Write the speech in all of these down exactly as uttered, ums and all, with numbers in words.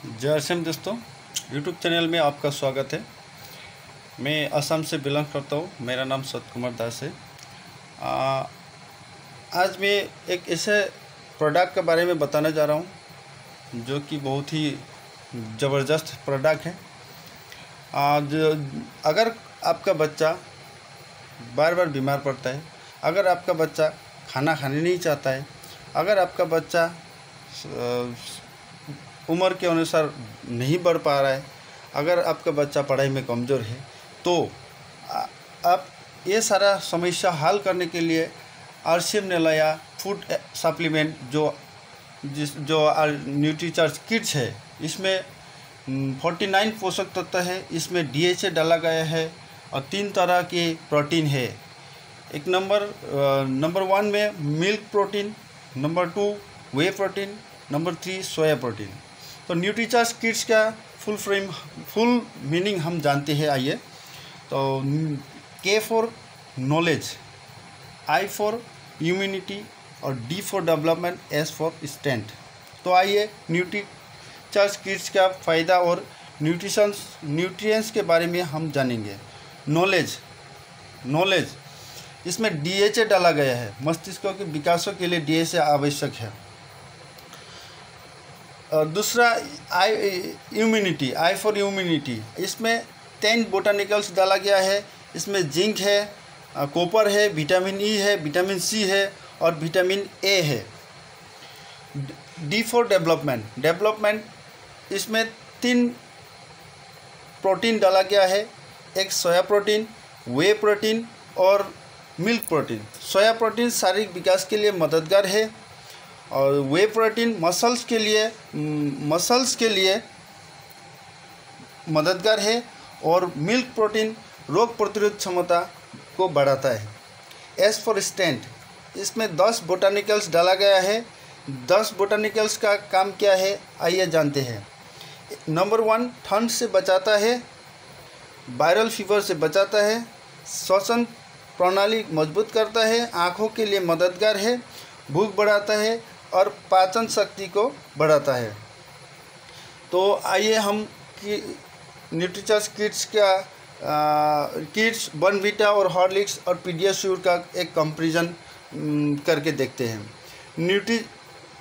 जय आरसीएम दोस्तों, YouTube channel में आपका स्वागत है। मैं असम से बिलोंग करता हूँ। मेरा नाम सत कुमार दास है। आ, आज मैं एक ऐसे प्रोडक्ट के बारे में बताने जा रहा हूँ जो कि बहुत ही ज़बरदस्त प्रोडक्ट है। आज अगर आपका बच्चा बार बार बीमार पड़ता है, अगर आपका बच्चा खाना खाने नहीं चाहता है, अगर आपका बच्चा उम्र के अनुसार नहीं बढ़ पा रहा है, अगर आपका बच्चा पढ़ाई में कमज़ोर है, तो आप ये सारा समस्या हल करने के लिए आरसीएम ने लाया फूड सप्लीमेंट जो जिस जो न्यूट्रीचार्ज किट्स है। इसमें उनचास पोषक तत्व है, इसमें डीएचए डाला गया है और तीन तरह के प्रोटीन है। एक नंबर नंबर वन में milk protein, number two whey protein, number three soya protein. तो न्यूट्रीचार्ज किट्स का फुल फ्रेम फुल मीनिंग हम जानते हैं। आइए, तो K for knowledge, I for immunity और D for development, S for strength. तो आइए न्यूट्रीचार्ज किट्स का फ़ायदा और न्यूट्रिशंस न्यूट्रिएंट्स के बारे में हम जानेंगे। नॉलेज नॉलेज इसमें डीएचए डाला गया है। मस्तिष्क के विकासों के लिए डीएचए आवश्यक है। दूसरा I immunity, I for immunity, इसमें टेन बोटानिकल्स डाला गया है। इसमें जिंक है, कॉपर है, विटामिन ई है, विटामिन सी है और विटामिन ए है। डी फॉर डेवलपमेंट, डेवलपमेंट इसमें तीन प्रोटीन डाला गया है। एक सोया प्रोटीन, वे प्रोटीन और मिल्क प्रोटीन। सोया प्रोटीन शारीरिक विकास के लिए मददगार है और वे प्रोटीन मसल्स के लिए मसल्स के लिए मददगार है और मिल्क प्रोटीन रोग प्रतिरोध क्षमता को बढ़ाता है। एस फॉर स्ट्रेंथ, इसमें दस बोटानिकल्स डाला गया है। दस बोटानिकल्स का काम क्या है, आइए जानते हैं। नंबर वन, ठंड से बचाता है, वायरल फीवर से बचाता है, श्वसन प्रणाली मजबूत करता है, आँखों के लिए मददगार है, भूख बढ़ाता है और पाचन शक्ति को बढ़ाता है। तो आइए हम कि न्यूट्रीचार्ज किट्स का किट्स बॉर्नवीटा और हॉर्लिक्स और पीडियाश्योर का एक कंपैरिजन करके देखते हैं। न्यूट्रीचार्ज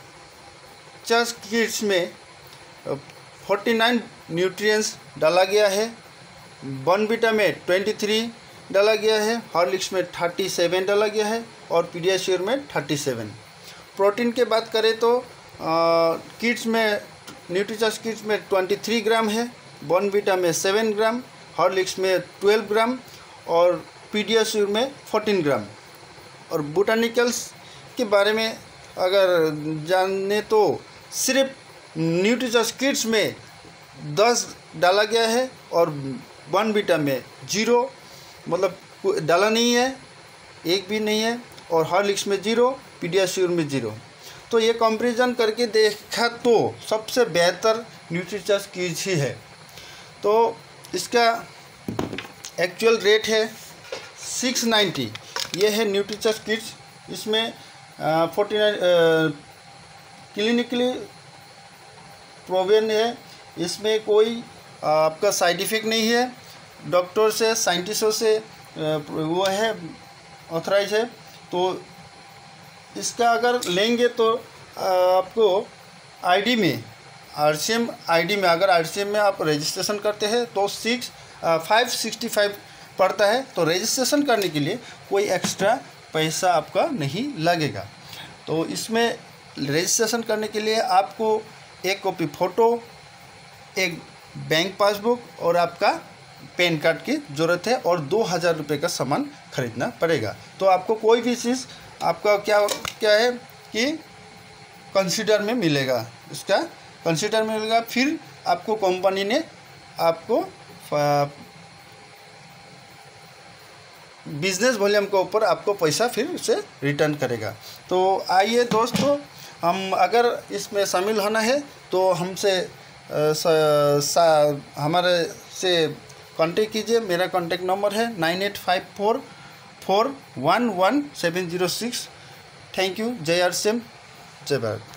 किट्स में उनचास न्यूट्रिएंट्स डाला गया है, बॉर्नवीटा में तेईस डाला गया है, हॉर्लिक्स में सैंतीस डाला गया है और पीडियाश्योर में सैंतीस। प्रोटीन के बात करें तो किट्स में न्यूट्रीचार्ज किट्स में तेईस ग्राम है, बॉर्नवीटा में सात ग्राम, हॉर्लिक्स में बारह ग्राम और पीडियाश्योर में चौदह ग्राम। और बोटानिकल्स के बारे में अगर जाने तो सिर्फ न्यूट्रीचार्ज किट्स में दस डाला गया है और बॉर्नवीटा में जीरो, मतलब डाला नहीं है, एक भी नहीं है, और हॉर्लिक्स में जीरो, पीडियाश्योर में जीरो। तो ये कंपैरिजन करके देखा तो सबसे बेहतर न्यूट्रीचार्ज किट्स ही है। तो इसका एक्चुअल रेट है सिक्स नाइन्टी। ये है न्यूट्रीचार्ज किट्स। इसमें फोर्टी नाइन क्लिनिकली प्रूवन है। इसमें कोई आ, आपका साइड इफ़ेक्ट नहीं है। डॉक्टर से, साइंटिस्टों से आ, वो है, ऑथराइज है। तो इसका अगर लेंगे तो आपको आईडी में, आरसीएम आईडी में, अगर आरसीएम में आप रजिस्ट्रेशन करते हैं तो सिक्स फाइव सिक्सटी फाइव पड़ता है। तो रजिस्ट्रेशन करने के लिए कोई एक्स्ट्रा पैसा आपका नहीं लगेगा। तो इसमें रजिस्ट्रेशन करने के लिए आपको एक कॉपी फ़ोटो, एक बैंक पासबुक और आपका पैन कार्ड की ज़रूरत है और दो हज़ार रुपये का सामान खरीदना पड़ेगा। तो आपको कोई भी चीज़ आपका क्या क्या है कि कंसीडर में मिलेगा, इसका कंसीडर में मिलेगा। फिर आपको कंपनी ने आपको बिजनेस वॉल्यूम के ऊपर आपको पैसा फिर से रिटर्न करेगा। तो आइए दोस्तों, हम अगर इसमें शामिल होना है तो हमसे हमारे से कांटेक्ट कीजिए। मेरा कांटेक्ट नंबर है nine eight five four four one one seven zero six. Thank you. जय आरसीएम, जय भारत।